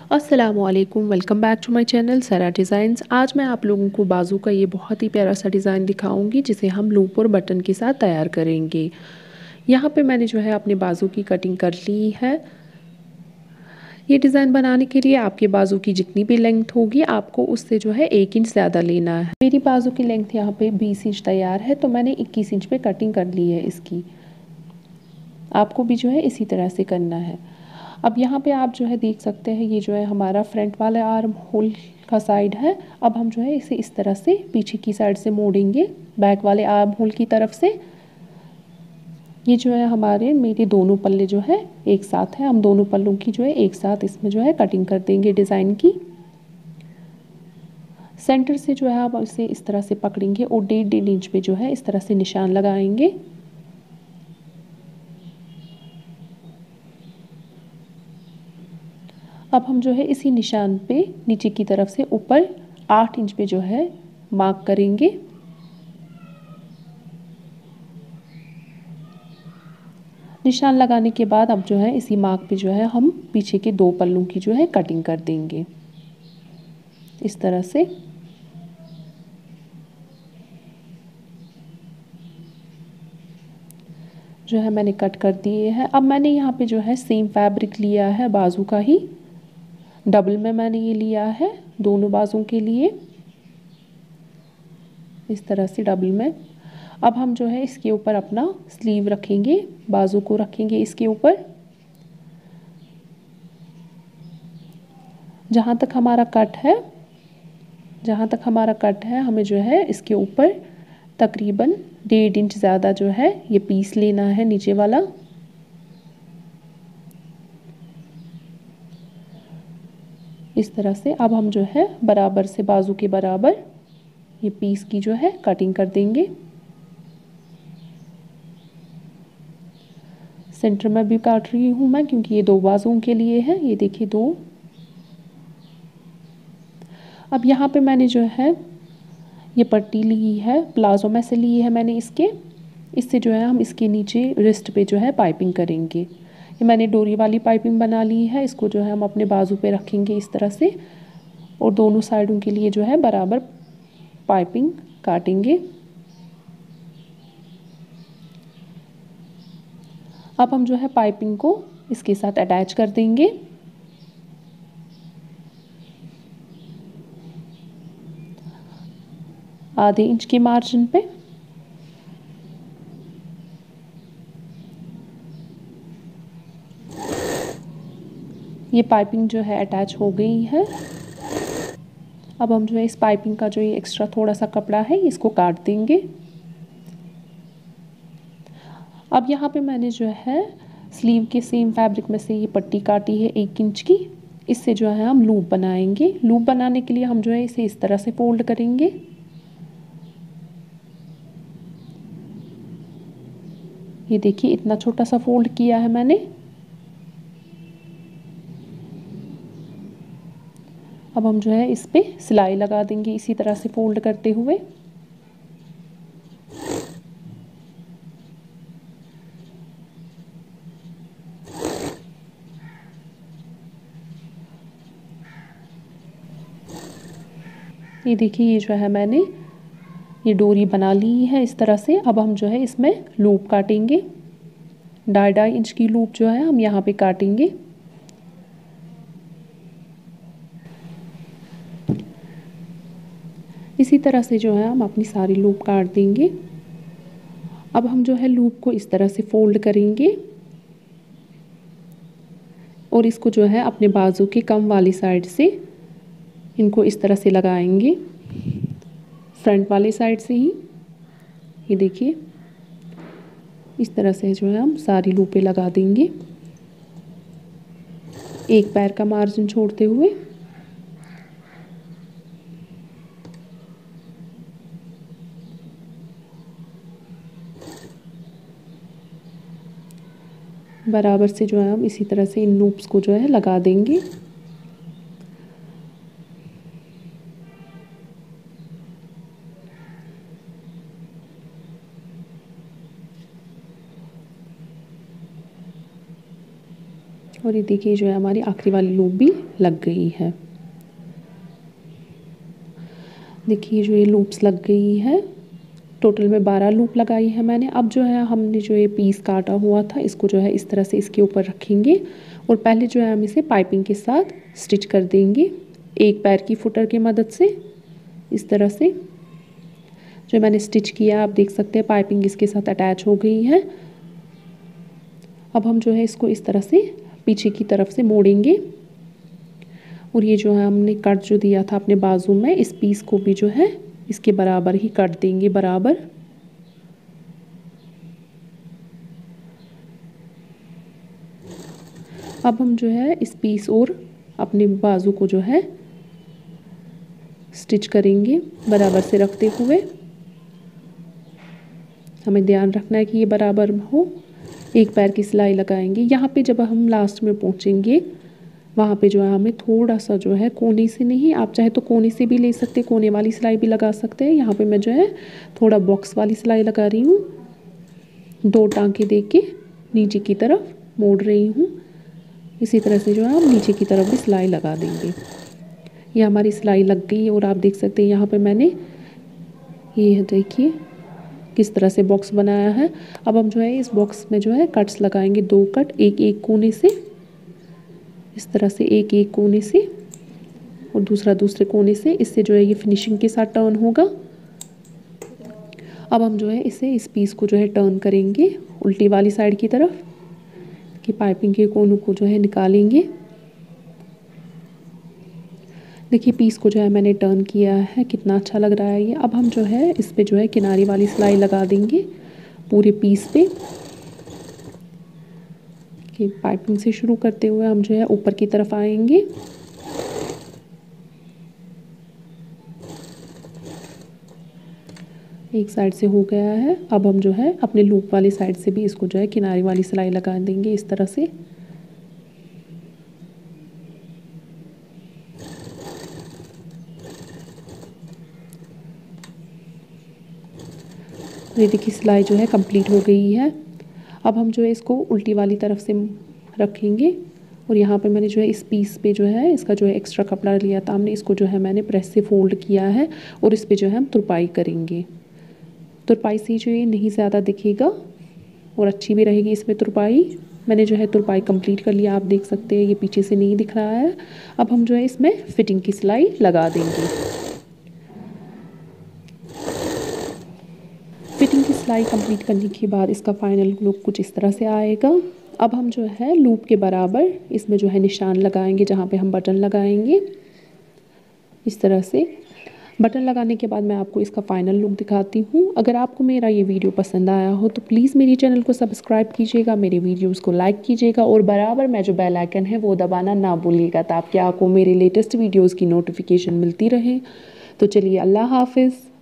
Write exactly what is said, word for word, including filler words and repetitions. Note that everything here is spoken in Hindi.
अस्सलामुअलैकुम, welcome back to my channel Sara designs. आज मैं आप लोगों को बाजू का ये बहुत ही प्यारा सा डिज़ाइन दिखाऊंगी जिसे हम लूप और बटन के साथ तैयार करेंगे। यहाँ पे मैंने जो है अपने बाजू की कटिंग कर ली है। ये डिज़ाइन बनाने के लिए आपके बाजू की जितनी भी लेंथ होगी आपको उससे जो है एक इंच ज़्यादा लेना है। मेरी बाजू की लेंथ यहाँ पे बीस इंच तैयार है तो मैंने इक्कीस इंच पे कटिंग कर ली है इसकी। आपको भी जो है इसी तरह से करना है। अब यहाँ पे आप जो है देख सकते हैं ये जो है हमारा फ्रंट वाला आर्म होल का साइड है। अब हम जो है इसे इस तरह से पीछे की साइड से मोड़ेंगे बैक वाले आर्म होल की तरफ से। ये जो है हमारे मेरे दोनों पल्ले जो है एक साथ है। हम दोनों पल्लों की जो है एक साथ इसमें जो है कटिंग कर देंगे डिज़ाइन की। सेंटर से जो है आप इसे इस तरह से पकड़ेंगे और डेढ़ डेढ़ इंच पे जो है इस तरह से निशान लगाएंगे। अब हम जो है इसी निशान पे नीचे की तरफ से ऊपर आठ इंच पे जो है मार्क करेंगे। निशान लगाने के बाद अब जो है इसी मार्क पे जो है हम पीछे के दो पल्लों की जो है कटिंग कर देंगे इस तरह से। जो है मैंने कट कर दिए हैं। अब मैंने यहाँ पे जो है सेम फैब्रिक लिया है बाजू का ही, डबल में मैंने ये लिया है दोनों बाजू के लिए इस तरह से डबल में। अब हम जो है इसके ऊपर अपना स्लीव रखेंगे, बाजू को रखेंगे इसके ऊपर। जहाँ तक हमारा कट है जहाँ तक हमारा कट है हमें जो है इसके ऊपर तकरीबन डेढ़ इंच ज़्यादा जो है ये पीस लेना है नीचे वाला। इस तरह से अब हम जो है बराबर से बाजू के बराबर ये पीस की जो है कटिंग कर देंगे। सेंटर में भी काट रही हूँ मैं क्योंकि ये दो बाजुओं के लिए है। ये देखिए दो। अब यहाँ पे मैंने जो है ये पट्टी ली है, प्लाजो में से ली है मैंने इसके। इससे जो है हम इसके नीचे रिस्ट पे जो है पाइपिंग करेंगे। ये मैंने डोरी वाली पाइपिंग बना ली है। इसको जो है हम अपने बाजू पे रखेंगे इस तरह से और दोनों साइडों के लिए जो है बराबर पाइपिंग काटेंगे। अब हम जो है पाइपिंग को इसके साथ अटैच कर देंगे। आधे इंच के मार्जिन पे। ये पाइपिंग जो है अटैच हो गई है। अब हम जो है इस पाइपिंग का जो ये एक्स्ट्रा थोड़ा सा कपड़ा है इसको काट देंगे। अब यहाँ पे मैंने जो है स्लीव के सेम फैब्रिक में से ये पट्टी काटी है एक इंच की। इससे जो है हम लूप बनाएंगे। लूप बनाने के लिए हम जो है इसे इस तरह से फोल्ड करेंगे। ये देखिए इतना छोटा सा फोल्ड किया है मैंने। अब हम जो है इस पे सिलाई लगा देंगे इसी तरह से फोल्ड करते हुए। ये देखिए ये जो है मैंने ये डोरी बना ली है इस तरह से। अब हम जो है इसमें लूप काटेंगे। ढाई ढाई इंच की लूप जो है हम यहाँ पे काटेंगे। इसी तरह से जो है हम अपनी सारी लूप काट देंगे। अब हम जो है लूप को इस तरह से फोल्ड करेंगे और इसको जो है अपने बाजू की कम वाली साइड से इनको इस तरह से लगाएंगे, फ्रंट वाली साइड से ही। ये देखिए इस तरह से जो है हम सारी लूपें लगा देंगे एक पैर का मार्जिन छोड़ते हुए। बराबर से जो है हम इसी तरह से इन लूप्स को जो है लगा देंगे। और ये देखिए जो है हमारी आखिरी वाली लूप भी लग गई है। देखिए जो ये लूप्स लग गई है, टोटल में बारह लूप लगाई है मैंने। अब जो है हमने जो ये पीस काटा हुआ था इसको जो है इस तरह से इसके ऊपर रखेंगे और पहले जो है हम इसे पाइपिंग के साथ स्टिच कर देंगे एक पैर की फुटर की मदद से। इस तरह से जो मैंने स्टिच किया आप देख सकते हैं पाइपिंग इसके साथ अटैच हो गई है। अब हम जो है इसको इस तरह से पीछे की तरफ से मोड़ेंगे और ये जो है हमने कट जो दिया था अपने बाजू में, इस पीस को भी जो है इसके बराबर ही काट देंगे बराबर। अब हम जो है इस पीस और अपने बाजू को जो है स्टिच करेंगे बराबर से रखते हुए। हमें ध्यान रखना है कि ये बराबर हो। एक पैर की सिलाई लगाएंगे। यहाँ पे जब हम लास्ट में पहुँचेंगे वहाँ पे जो है हमें थोड़ा सा जो है कोने से नहीं, आप चाहे तो कोने से भी ले सकते, कोने वाली सिलाई भी लगा सकते हैं। यहाँ पे मैं जो है थोड़ा बॉक्स वाली सिलाई लगा रही हूँ। दो टांके दे के नीचे की तरफ मोड़ रही हूँ। इसी तरह से जो है हम नीचे की तरफ भी सिलाई लगा देंगे। ये हमारी सिलाई लग गई है और आप देख सकते हैं यहाँ पे मैंने ये देखिए किस तरह से बॉक्स बनाया है। अब हम जो है इस बॉक्स में जो है कट्स लगाएंगे, दो कट एक एक कोने से, इस तरह से एक एक कोने से और दूसरा दूसरे कोने से। इससे जो है ये फिनिशिंग के साथ टर्न होगा। अब हम जो है इसे इस पीस को जो है टर्न करेंगे उल्टी वाली साइड की तरफ कि पाइपिंग के कोनों को जो है निकालेंगे। देखिए पीस को जो है मैंने टर्न किया है, कितना अच्छा लग रहा है ये। अब हम जो है इस पे जो है किनारे वाली सिलाई लगा देंगे पूरे पीस पे कि पाइपिंग से शुरू करते हुए हम जो है ऊपर की तरफ आएंगे। एक साइड से हो गया है। अब हम जो है अपने लूप वाली साइड से भी इसको जो है किनारे वाली सिलाई लगा देंगे इस तरह से। ये देखिए सिलाई जो है कंप्लीट हो गई है। अब हम जो है इसको उल्टी वाली तरफ से रखेंगे और यहाँ पे मैंने जो है इस पीस पे जो है इसका जो है एक्स्ट्रा कपड़ा लिया था हमने, इसको जो है मैंने प्रेस से फोल्ड किया है और इस पे जो है हम तुरपाई करेंगे। तुरपाई से जो ये नहीं ज़्यादा दिखेगा और अच्छी भी रहेगी इसमें तुरपाई। मैंने जो है तुरपाई कंप्लीट कर लिया, आप देख सकते हैं ये पीछे से नहीं दिख रहा है। अब हम जो है इसमें फिटिंग की सिलाई लगा देंगे। फिटिंग की सिलाई कंप्लीट करने के बाद इसका फाइनल लुक कुछ इस तरह से आएगा। अब हम जो है लूप के बराबर इसमें जो है निशान लगाएंगे जहाँ पे हम बटन लगाएंगे इस तरह से। बटन लगाने के बाद मैं आपको इसका फाइनल लुक दिखाती हूँ। अगर आपको मेरा ये वीडियो पसंद आया हो तो प्लीज़ मेरे चैनल को सब्सक्राइब कीजिएगा, मेरे वीडियोस को लाइक कीजिएगा और बराबर में जो बेल आइकन है वो दबाना ना भूलिएगा ताकि आपको मेरे लेटेस्ट वीडियोज़ की नोटिफिकेशन मिलती रहे। तो चलिए अल्लाह हाफिज़।